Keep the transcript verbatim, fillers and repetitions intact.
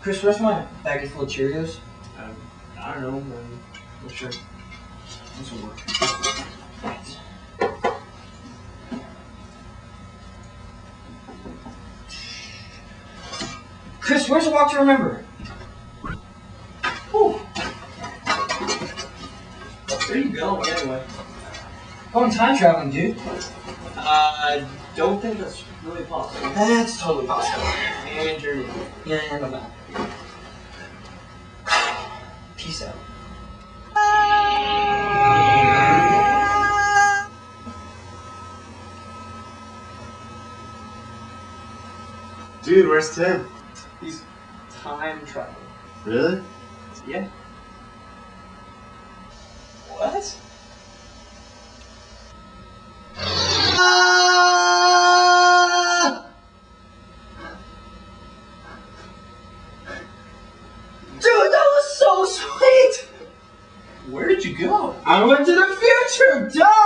Chris, where's my baggie full of Cheerios? Um, I don't know. Um, I'm sure. This will work. Thanks. Chris, where's the walk to remember? Whew. Where are you going anyway? Going time traveling, dude. I uh, don't think that's really possible. That's totally possible. And you're Yeah, and I'm back. Peace out. Dude, where's Tim? He's time traveling. Really? Yeah. What? Dude, that was so sweet! Where did you go? I went to the future, duh!